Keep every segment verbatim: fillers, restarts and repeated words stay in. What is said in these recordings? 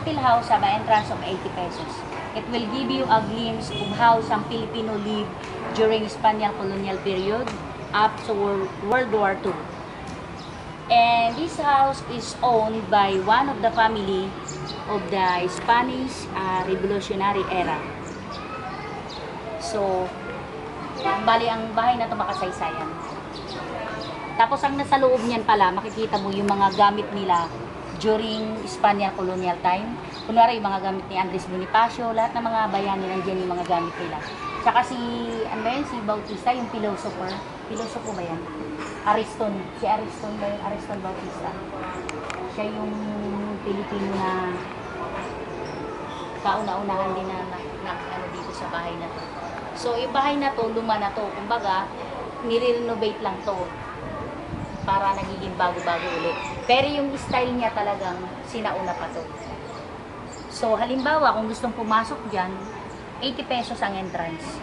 tactile house have an entrance of eighty pesos. It will give you a glimpse of how some Filipino lived during Spanish colonial period up to World War Two. And this house is owned by one of the family of the Spanish uh, Revolutionary era. So, bali ang bahay na ito makasaysayan. Tapos ang nasa loob niyan pala, makikita mo yung mga gamit nila during Spanish colonial time. Kunwari yung mga gamit ni Andres Bonifacio, lahat ng mga bayani nandiyan yung mga gamit nila. Tsaka si, ano ba yun, si Bautista, yung philosopher. Philosopher ba yan? Ariston. Si Ariston ba yun? Ariston Bautista. Siya yung Pilipino na kauna-unahan din na, na, na ano dito sa bahay na to. So, yung bahay na to, luma na to. Kumbaga, nire-renovate lang to para nagiging bago-bago ulit. Pero yung style niya talagang sinauna pa to. So, halimbawa, kung gustong pumasok dyan, eighty pesos ang entrance.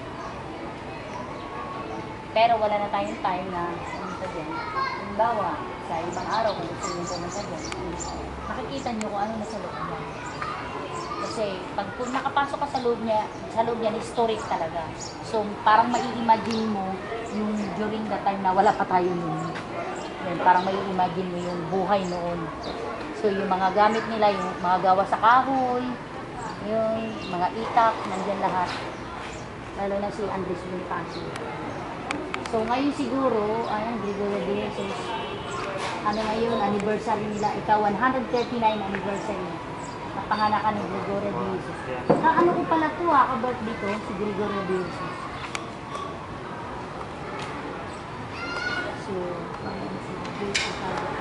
Pero wala na tayong time na pumunta dyan. Halimbawa, sa ibang araw, kung gusto nyo pumunta dyan, makikita nyo kung ano nasa loob niya. Kasi, pag kung nakapasok ka sa loob niya, sa loob niya, historic talaga. So, parang mai-imagine mo yung during the time na wala pa tayo noon. Yan, parang mai-imagine mo yung buhay noon. So, yung mga gamit nila, yung mga gawa sa kahoy, yung mga itak, nandyan lahat. Lalo na si Andres Bonifacio. So, ngayon siguro, ayun, Gregorio de Jesus, ano ngayon, anniversary nila, ika one hundred thirty-nine anniversary. Napanganakan ni Gregorio de Jesus. Na ano ko pala to ha, ka-birthday ko, si Gregorio de Jesus. So, ayun, si Jesus.